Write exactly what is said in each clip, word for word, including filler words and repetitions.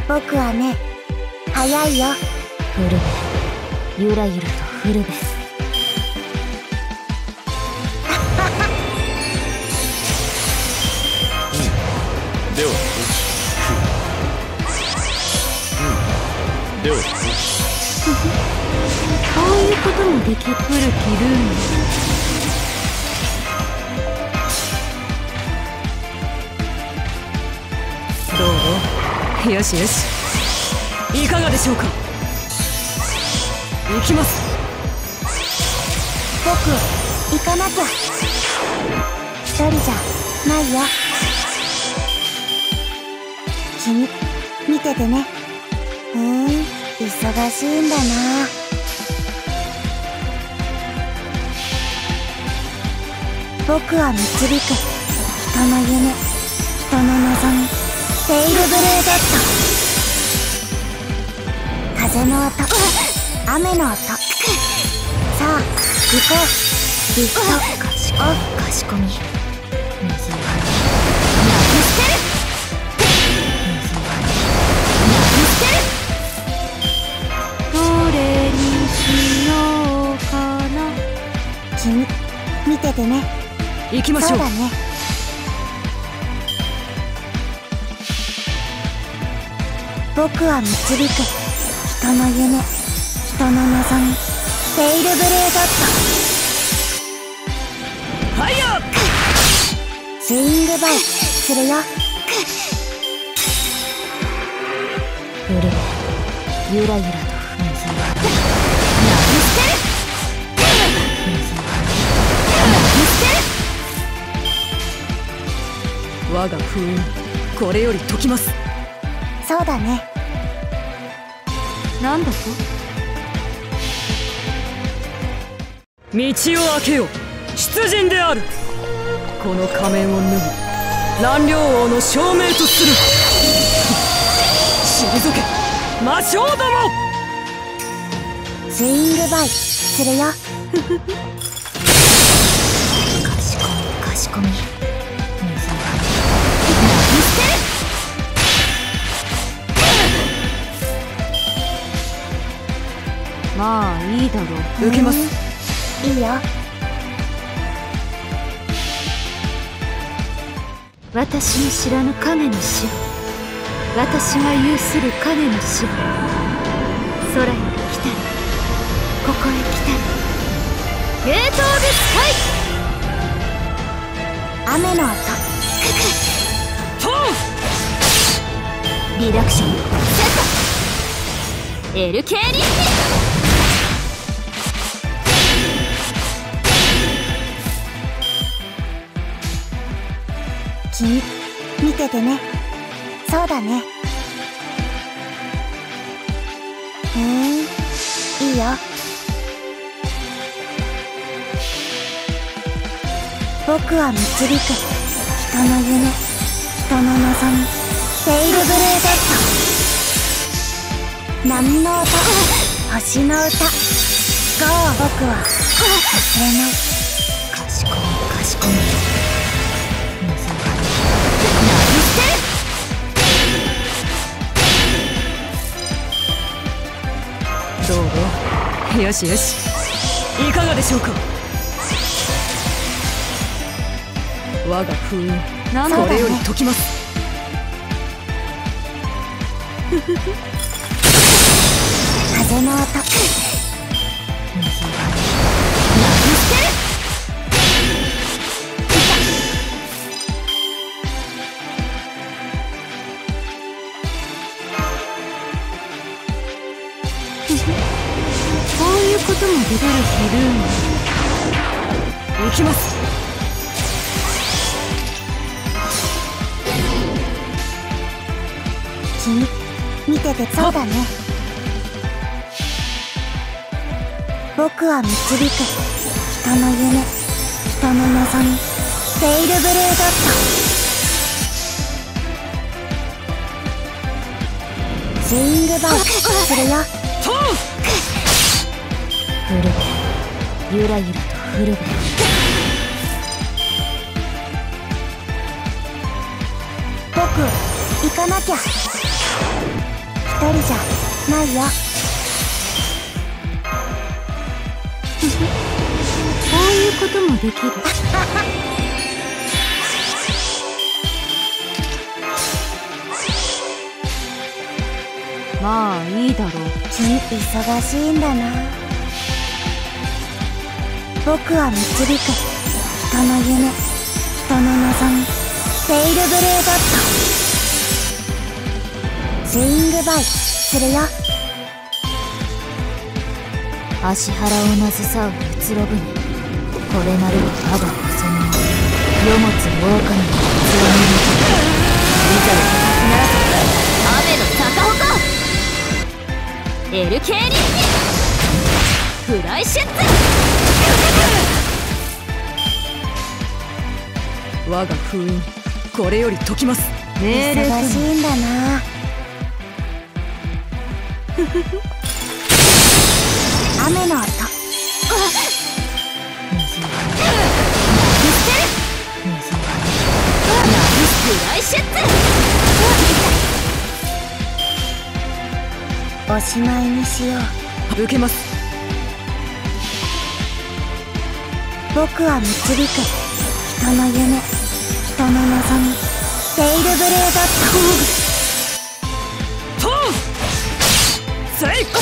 僕はね、早いよ。 古部、ゆらゆらと古部。 ではうんではこういうこともできる。古きルーム。どう？よしよし、いかがでしょうか。行きます。 僕、行かなきゃ。一人じゃないよ。君、見ててね。ふーん、忙しいんだな。僕は導く。人の夢、人の望み、ペイルブルードット。風の音、雨の音。さあ、行こう。リフト、 かしこみ、かしこみ。水はなくしてる。水はなくしてる。どれにしようかな。 君、見ててね。 行きましょう。 そうだね。僕は導く。人の夢、人の望み、ペイルブルードット。 ファイヤー。 スイングバイするよ。 古部、ゆらゆらと水はなくしてる。水はなくしてる。我が封印、これより解きます。 そうだね。 なんだと？道を開けよう。出陣である。この仮面を脱ぎ、蘭陵王の証明とする。退け、魔将ども。 スイングバイするよ。 かしこみ、かしこみ。水はなくしてる。まあいいだろう。受けます。 いいよ。 私の知らぬ影の城、私が有する影の城。空より来たり、ここへ来たり。ゲートオブスカイ。 雨の音。 トーン。リダクションセット。エルケーリッピ。 君、見ててね。そうだね。ふーん、いいよ。僕は導く。人の夢、人の望み、ペイルブルードット。波の音、星の歌。ゴー、僕は忘れない。 かしこみ、かしこみ。どう？よしよし、いかがでしょうか。我が封印、これより解きます。 風の音。 水はなくしてる。こういうこともできるヒルーム。行きます。 君、見てて。そうだね。僕は導く。人の夢、人の望み、ペイルブルードット。スイングバイするよ。 トーン。古部、ゆらゆらと古部。 僕、行かなきゃ。 一人じゃないよ。 こういうこともできる。まあいいだろう。 君忙しいんだな。僕は導く人の夢、人の望み、ペイルブルードット。スイングバイするよ。 芦原をなずさううつろぶに、これなるは我が細身世持つ狼の器にいざよならせ雨の逆鉾エルケーリフライシュッツ。 我が封印これより解きます。 命令忙しいんだな。雨の音。 フライシュッツ。 おしまいにしよう。 受けます。 僕は導く人の夢、人の望み、ペイルブルードット。 トーンセイコ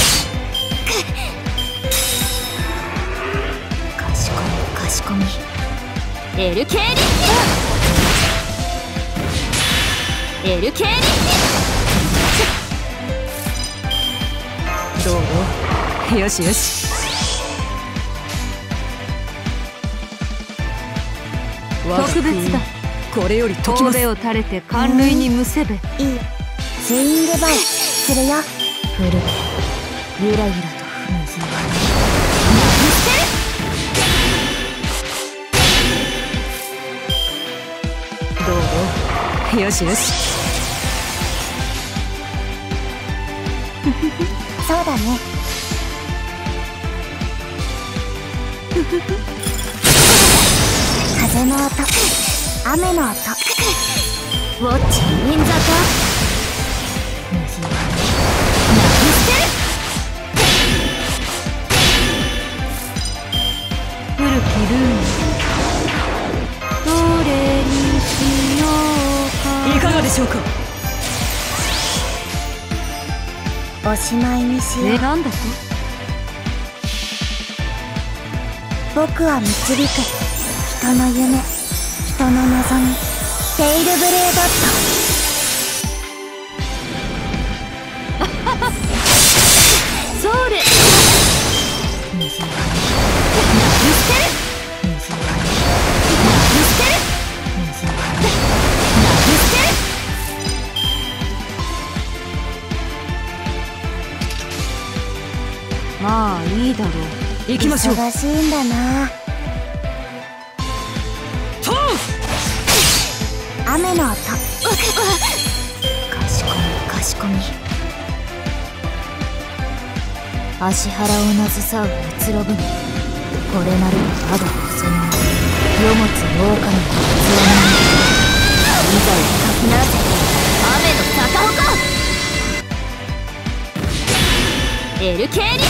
かしこみかしこみエルケーリエルケーリどう？よしよし。 特別だ。 これより解きます。 神戸を垂れて寒類にむせべ。 いい。スイングバイするよ。 ふるゆらゆらと水はどう？よしよし。 そうだね。風の音、雨の音。 ウォッチインザカ水は投げ捨てる。古きルームどれにしようか。 いかがでしょうか。 おしまいにしよう。 え、なんだと。 僕は導く人の夢、人の望み、ペイルブルードット。 それ水は投げ捨てる。水は投げ捨てる。水は投げ捨てる。まあいいだろう。 行きましょう。 忙しいんだな。 トーン雨の音。 かしこみかしこみ芦原をなずさううつろぶに、これなる我が細身世持つ狼の器にいざよかきならせ雨の逆鉾エルケーリ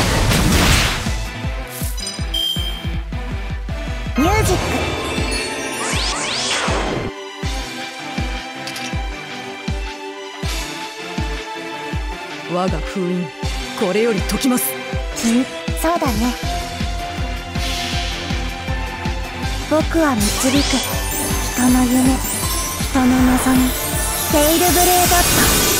ミュージック。 我が封印これより解きます。 君、そうだね。僕は導く人の夢、人の望み、ペイルブルードッ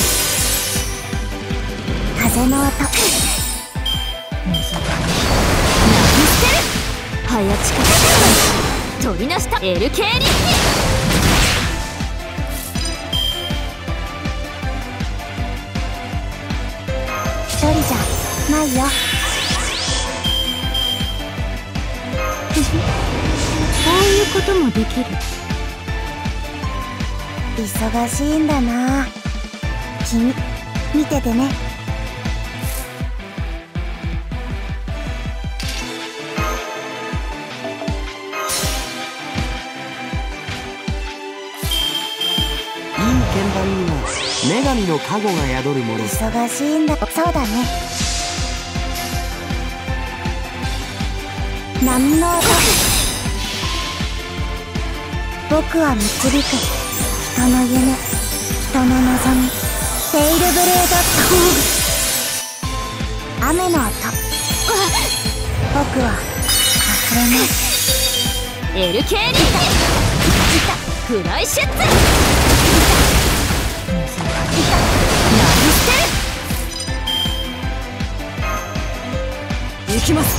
ト。風の音。 水は投げ捨てる。早近く取りなしたエルケーリ一人じゃないよ。 こういうこともできる。 忙しいんだな。君、見ててね。 鍵盤には女神の加護が宿るもの。 忙しいんだ。そうだね。波の音。僕は導く人の夢、人の望み。ペイルブレード。雨の音。僕は忘れない。 エルケーリーフライシュッツ。投げ捨てる。 行きます。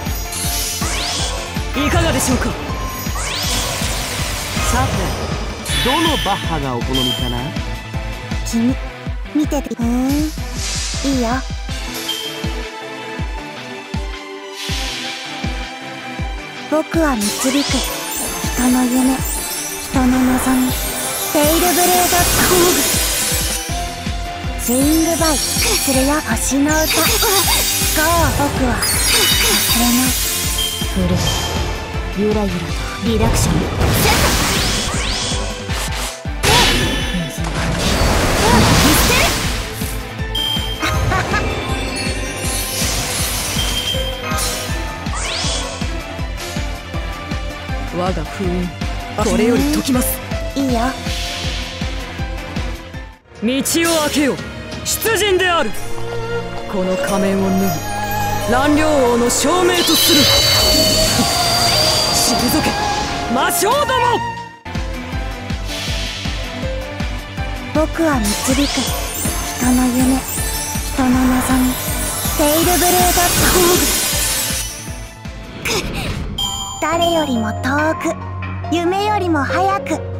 いかがでしょうか。 さて、どのバッハがお好みかな。 君見てて。ふーん、いいよ。僕は導く人の夢、人の望み。ペイルブレード。スイングバイするよ。星の歌。ゴー。僕は忘れない。 フルゆらゆらとリダクションセット。 我が封印これより解きます。 いいよ。 道を開けよう。出陣である。この仮面を脱ぎ乱領王の証明とする。退け魔性ども。 僕は導く人の夢、人の望み。ペイルブレード。誰よりも遠く、夢よりも早く。